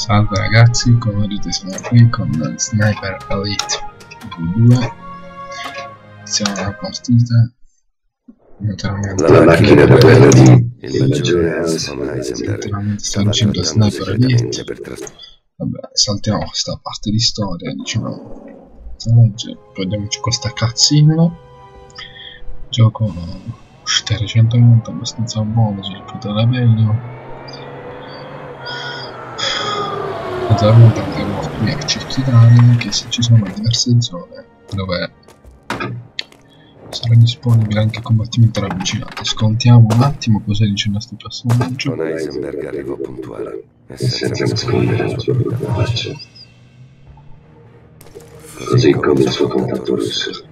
Salve ragazzi, come vedete sono qui con Sniper Elite 2. Iniziamo la partita. La macchina da guerra di il maggiore naturalmente sta vincendo Sniper Elite. Vabbè, saltiamo questa parte di storia, diciamo. Prendiamoci questa cazzina. Gioco uscita recentemente, abbastanza buono, sviluppato da meglio. Naturalmente andremo qui a cerchiare che se ci sono diverse zone dove sarà disponibile anche combattimento ravvicinato. Scontiamo un attimo cosa dice il nostro personaggio. John Heisenberg arrivò puntuale e senza nascondere la sua brutta faccia, così come il suo contatto russo.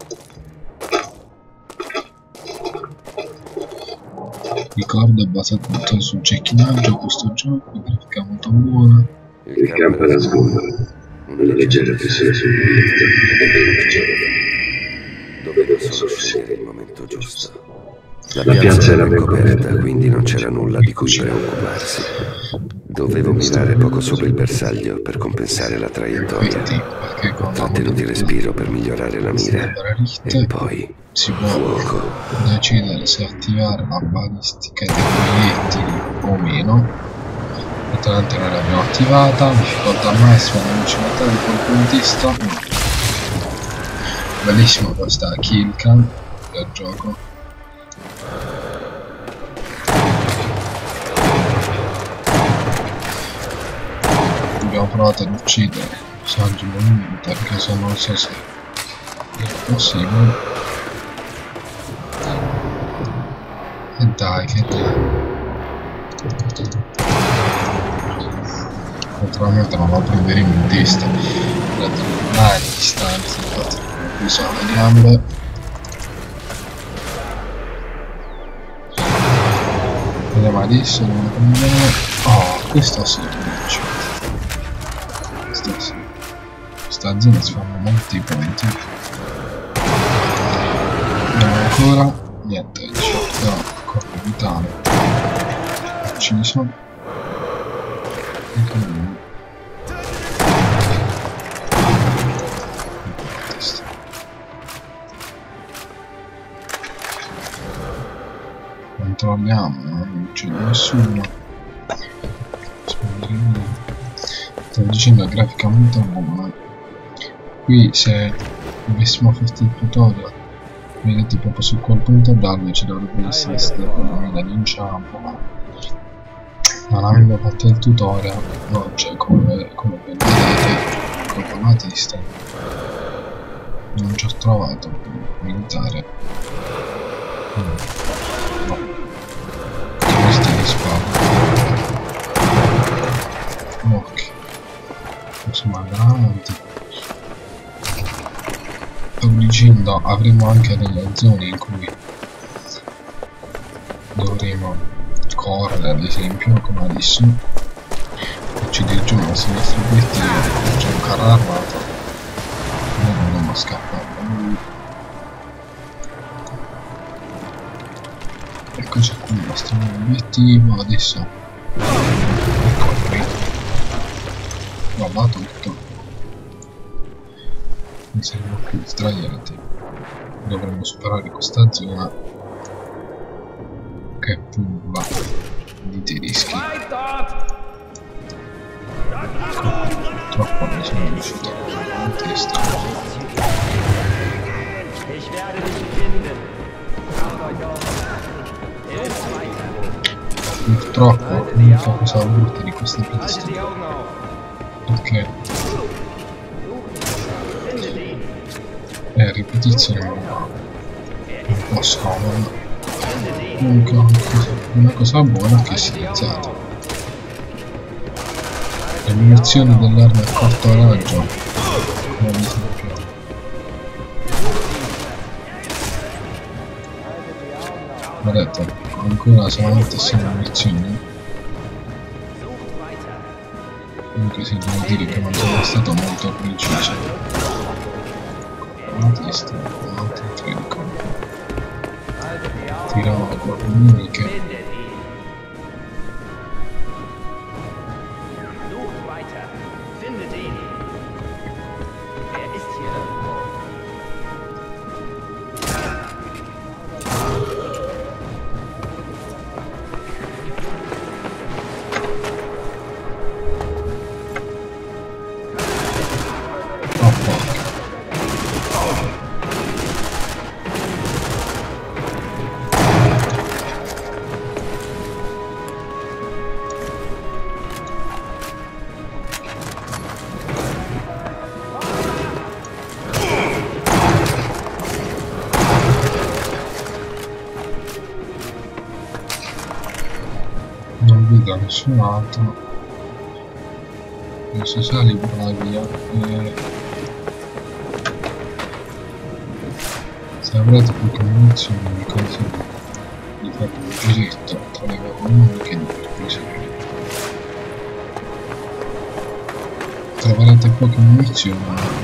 Ricordo è basato tutto sul cecchinaggio questo gioco, grafica molto buona. Il campo era sgombro, una leggera pressione sul biglietto doveva solo scegliere il momento giusto. La piazza era ben coperta, quindi non c'era nulla di cui preoccuparsi. Dovevo mirare poco sopra il bersaglio per compensare la traiettoria. Trattenuti respiro per migliorare la mira. E poi si può fuoco. decidere se attivare la balistica dei proiettili o meno. Naturalmente noi l'abbiamo attivata, difficoltà massima da vicinità di quel puntista. Bellissima questa kill cam del gioco. Abbiamo provato ad uccidere Sanji Monumento, anche se non so se è possibile. E dai, che dai. Naturalmente non lo prenderemo in testa per mai distanze, infatti qui sono le gambe. Vediamo adesso come prendiamo. Oh, questa sì, questa sì. Questa zona si fanno molti punti. Vediamo ancora. Niente, però corpo vitale. Ce ne sono. Controlliamo, non c'è nessuno. Stavo dicendo la grafica molto buona. Qui se dovessimo fare il tutorial, vedete proprio su quel punto giallo ci dovrebbe essere una di inciampo, ma non avendo fatto il tutorial no, cioè come vedete con la testa non ci ho trovato militare. No, questi di spalla. Ok, possiamo andare avanti. Stavo dicendo, avremo anche delle zone in cui dovremo correre, ad esempio come adesso, e ci dirigiamo verso il nostro obiettivo. C'è un carro armato, noi dobbiamo scappare da lui. Eccoci qui il nostro obiettivo. Adesso ecco qui, va tutto, mi siamo qui sdraiati. Dovremmo superare questa zona che è pulla di tedeschi. Purtroppo non sono riuscito a prendere la testa. Purtroppo l'unica cosa brutta di questa pista perché è ripetizione un po' scomoda. Comunque una cosa buona è che si è iniziato. Le munizioni dell'arma a corto raggio, come ad esempio vedete, ancora solamente 6 munizioni. Comunque sì, devo dire che non sono stato molto preciso. La testa, altri 3 di colpo. Tirava con le nemiche. vedo nessun altro. Adesso sali per la via se avrete poche munizioni vi consiglio di fare un giretto tra le varie che troverete poche munizioni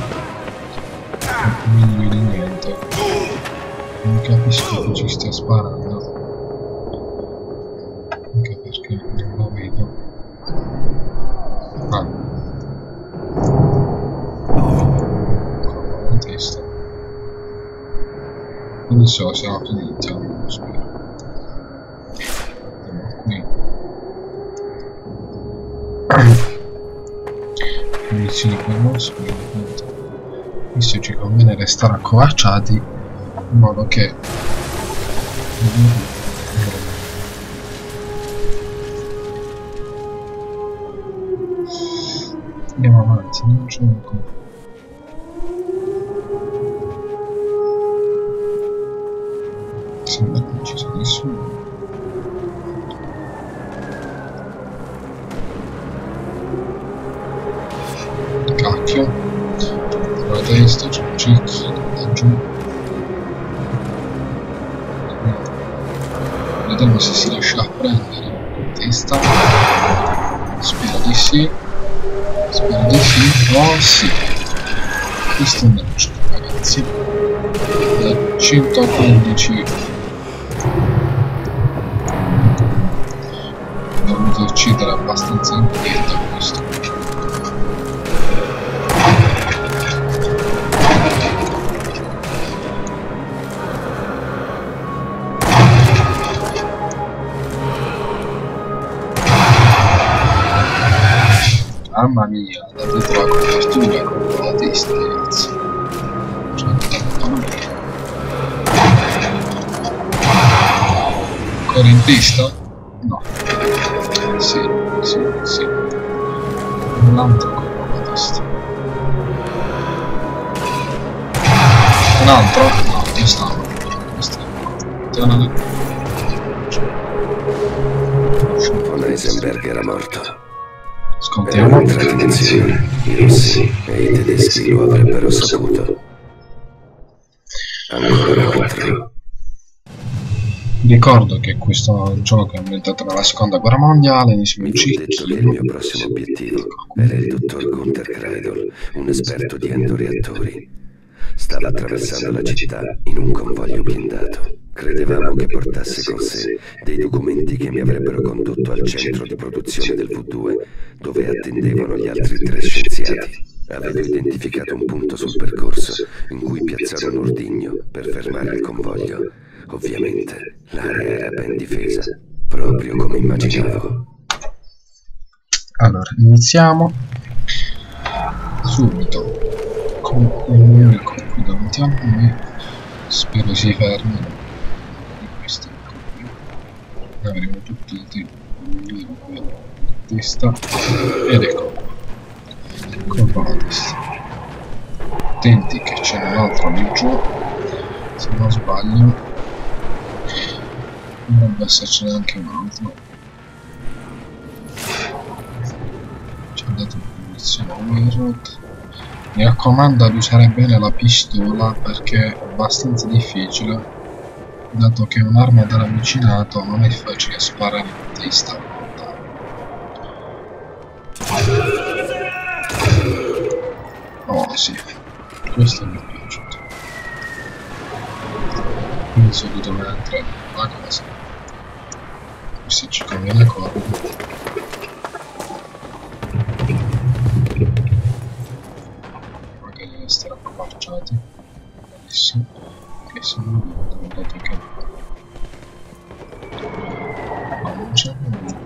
meglio di niente. Non capisco che ci stia sparando, anche perché non lo vedo. Con la testa. Non so, siamo finiti, non spero. Andiamo qui. Munizioni per non spero. Visto ci conviene restare accovacciati in modo che andiamo avanti nel gioco. Sembra che non ci sia nessuno. Cacchio, sulla testa c'è un cecchino laggiù. Vediamo se si lascia prendere con testa. Spero di sì. Spero di sì. Oh sì. Questo è un gioco, ragazzi. 115. Ho dovuto uccidere abbastanza in fretta questo. Mamma mia, la dietro la copertura con la testa, ragazzi. Ancora in testa? No. Sì. Un altro con la testa. Un altro? No, quest'anno. Heisenberg era morto. Scontiamo. Era una tradizione. I russi e i tedeschi lo avrebbero saputo. Ancora altro. Ricordo che questo gioco è ambientato nella seconda guerra mondiale. Mi fu detto che il mio prossimo obiettivo era il dottor Gunther Kreidel, un esperto di endoreattori. Stava attraversando la città in un convoglio blindato. Credevamo che portasse con sé dei documenti che mi avrebbero condotto al centro di produzione del V2, dove attendevano gli altri 3 scienziati. Avevo identificato un punto sul percorso in cui piazzare un ordigno per fermare il convoglio. Ovviamente l'area era ben difesa, proprio come immaginavo. Allora, iniziamo subito con un unico qui davanti a noi. Spero si fermi. Questo qui. Avremo tutti i tempi di testa ed ecco colpo alla testa. Attenti che c'è un altro lì giù, se non sbaglio. Dovrebbe essercene anche un altro. Ci ha dato munizione a Weird. Mi raccomando di usare bene la pistola perché è abbastanza difficile, dato che un'arma da ravvicinato non è facile sparare in testa. Oh sì, questo mi è piaciuto. Penso di dover entrare a casa. Questo ci conviene correre. Magari restare accovacciati. Adesso che sono venuto, dato che non c'è nulla.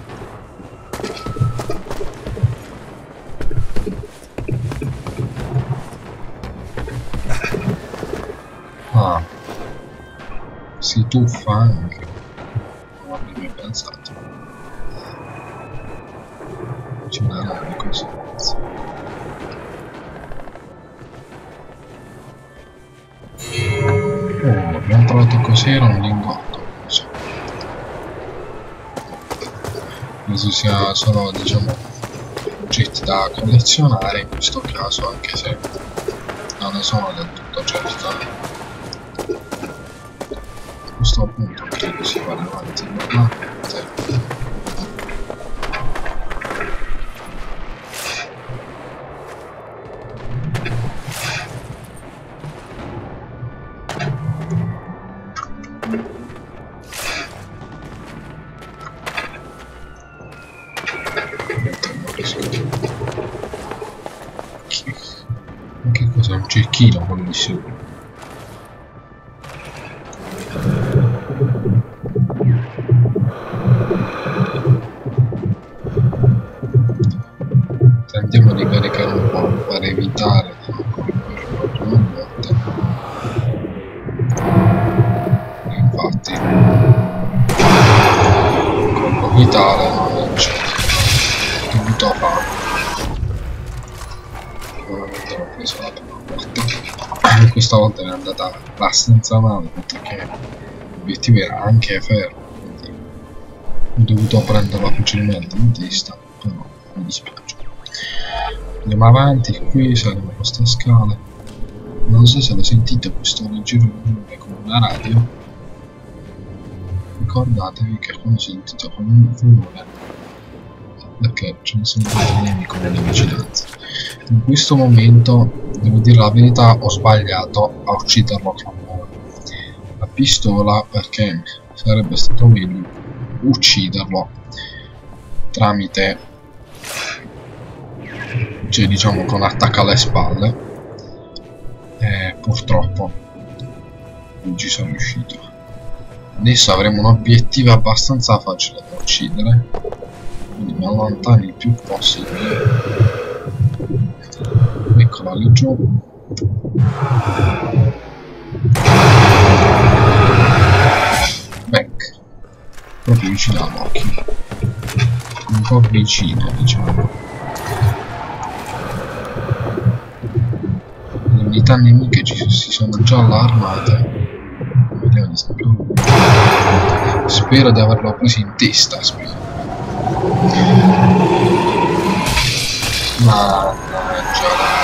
Ah, si tuffa anche. Non avrei mai pensato. C'è una nave così. Oh, abbiamo trovato cos'era un lingotto. Non so. questi siano solo, diciamo, oggetti da collezionare in questo caso, anche se non ne sono del tutto certo. A questo punto credo si vada avanti normalmente. Che cos'è? Un cecchino quello di sopra. Tentiamo di caricare un po' per evitare di non correre proprio una volta. Infatti il colpo vitale non c'è, dovuto a farlo. L'ho preso la prima volta e questa volta è andata abbastanza male perché l'obiettivo era anche fermo, quindi ho dovuto prenderla facilmente in testa, però mi dispiace. Andiamo avanti, qui saliamo queste scale. Non so se lo sentite questo giro con una radio. Ricordatevi che quando sentite con un rumore, perché ce ne sono dei nemici come le vicinanze. In questo momento, devo dire la verità, ho sbagliato a ucciderlo con la pistola, perché sarebbe stato meglio ucciderlo tramite, cioè diciamo con attacco alle spalle, e purtroppo non ci sono riuscito. Adesso avremo un obiettivo abbastanza facile da uccidere, quindi mi allontano il più possibile. Eccola lì giù. Back, proprio vicino all'occhio, un po' vicino, diciamo. Le unità nemiche si sono già allarmate. Vediamo di sapere. Spero di averlo preso in testa, spero. Mannaggia.